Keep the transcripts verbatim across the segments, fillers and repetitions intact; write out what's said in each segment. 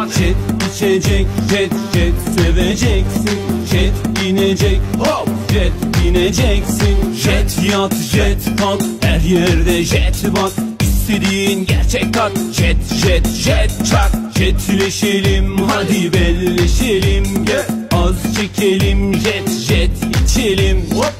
Jet içecek, jet jet seveceksin. Jet inecek, hop jet bineceksin. Jet yat, jet kalk, her yerde jet bak. İstediğin gerçek kat. Jet jet jet çak. Jetleşelim hadi belleşelim. Gel az çekelim, jet jet içelim. Hop.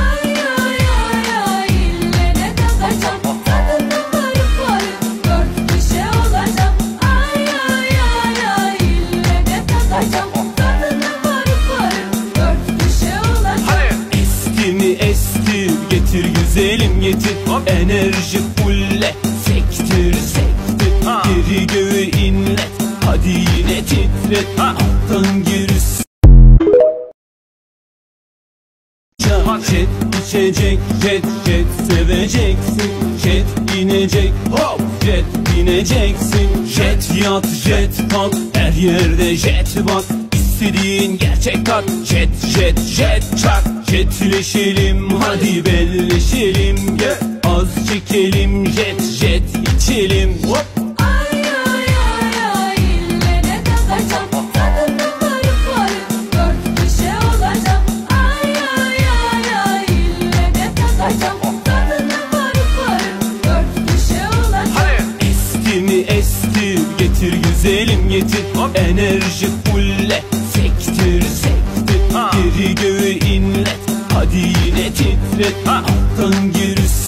Getir güzelim getir, enerji fulle. Sektir sektir, geri göğü inlet. Hadi yine titret, alttan gerisi. Jet içecek, jet jet seveceksin. Jet inecek, hop jet bineceksin. Jet yat, jet kalk, her yerde jet bak. İstediğin gerçek kat. Jet jet jet çak. Jetleşelim hadi belleşelim. Gel az çekelim, jet jet içelim. Hop. Ay ay ay ay ille ne takacağım. Tadına varıp varıp dört kişi olacağım. Ay ay ay ay ille ne takacağım. Tadına varıp varıp dört kişi olacağım. Esti mi esti, getir güzelim getir. Enerji fulle. Sektir sektir, geri göğü inlet. Hadi yine titret, alttan gerisi.